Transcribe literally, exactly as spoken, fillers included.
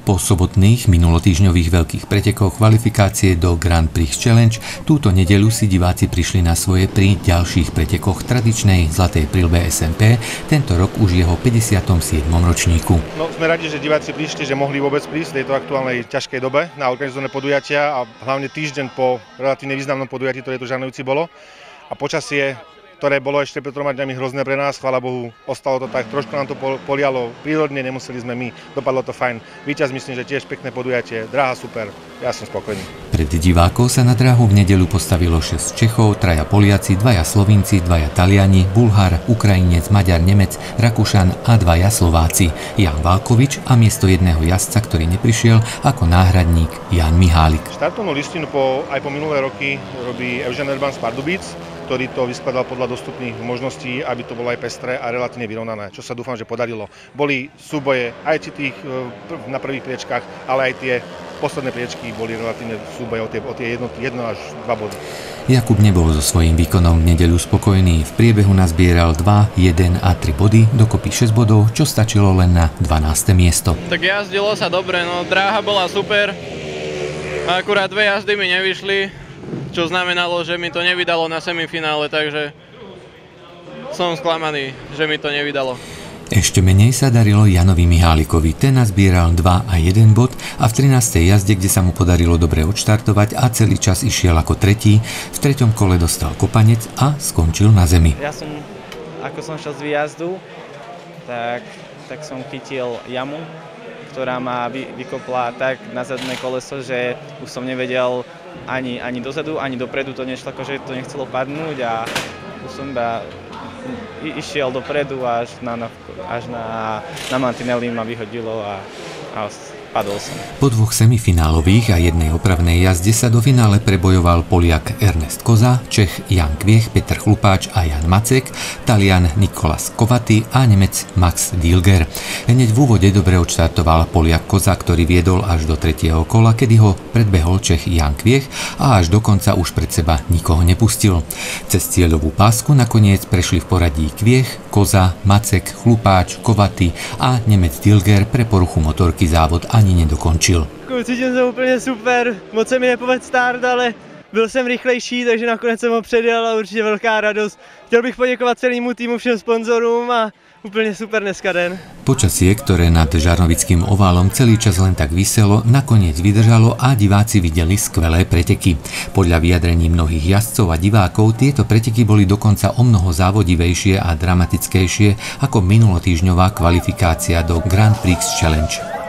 Po sobotných minulotýždňových veľkých pretekoch kvalifikácie do Grand Prix Challenge túto nedeľu si diváci prišli na svoje pri ďalších pretekoch tradičnej zlatej prilbe es em pé, tento rok už jeho päťdesiatom siedmom ročníku. No, sme radi, že diváci prišli, že mohli vôbec prísť v tejto aktuálnej ťažkej dobe na organizované podujatia a hlavne týždeň po relatívne významnom podujatí, ktoré tu Žarnovici bolo. A počasie, ktoré bolo ešte pred troma dňami hrozné pre nás, chvála Bohu, ostalo to tak, trošku nám to polialo prírodne, nemuseli sme my, dopadlo to fajn. Víťaz myslím, že tiež pekné podujatie, dráha super, ja som spokojný. Pred divákov sa na dráhu v nedeľu postavilo šesť Čechov, traja Poliaci, dvaja Slovinci, dvaja Taliani, Bulhár, Ukrajinec, Maďar, Nemec, Rakúšan a dvaja Slováci. Jan Válkovič a miesto jedného jazdca, ktorý neprišiel, ako náhradník Jan Mihálik. Štartovnú listinu po, aj po minulé roky robí Eugen Urban z Pardubíc, ktorý to vyskladal podľa dostupných možností, aby to bolo aj pestré a relatívne vyrovnané, čo sa dúfam, že podarilo. Boli súboje aj tých na prvých priečkách, ale aj tie posledné priečky boli relatívne súboje o tie, o tie jedno, jedno až dva body. Jakub nebol so svojím výkonom v nedeľu spokojný. V priebehu nazbieral dva, jeden a tri body, dokopy šesť bodov, čo stačilo len na dvanáste miesto. Tak jazdilo sa dobre, no dráha bola super, akurát dve jazdy mi nevyšli, čo znamenalo, že mi to nevydalo na semifinále, takže som sklamaný, že mi to nevydalo. Ešte menej sa darilo Janovi Mihálikovi, ten nazbieral dva a jeden bod a v trinástej jazde, kde sa mu podarilo dobre odštartovať a celý čas išiel ako tretí, v treťom kole dostal kopanec a skončil na zemi. Ja som, ako som šiel z výjazdu, tak, tak som chytil jamu, ktorá ma vy, vykopla tak na zadné koleso, že už som nevedel ani, ani dozadu, ani dopredu, to nešlo, akože to nechcelo padnúť a už som iba išiel dopredu až na, na, až na, na mantinely ma vyhodilo a, a padol som. Po dvoch semifinálových a jednej opravnej jazde sa do finále prebojoval Poliak Ernest Koza, Čech Jan Kviech, Peter Chlupáč a Jan Macek, Talian Nicolas Covaty a Nemec Max Dilger. Hneď v úvode dobre odštartoval Poliak Koza, ktorý viedol až do tretieho kola, kedy ho predbehol Čech Jan Kviech a až do konca už pred seba nikoho nepustil. Cez cieľovú pásku nakoniec prešli v poradí Kviech, Koza, Macek, Chlupáč, Covaty a Nemec Dilger. Pre poruchu motorky závod ani nedokončil. Cítím se úplně super, moc se mi nepovedl start, ale byl jsem rychlejší, takže nakonec jsem ho předjel a určitě velká radost. Chtěl bych poděkovat celému týmu, všem sponzorům a úplne super dneska den. Počasie, ktoré nad Žarnovickým oválom celý čas len tak viselo, nakoniec vydržalo a diváci videli skvelé preteky. Podľa vyjadrení mnohých jazdcov a divákov tieto preteky boli dokonca omnoho závodivejšie a dramatickejšie ako minulotýždňová kvalifikácia do Grand Prix Challenge.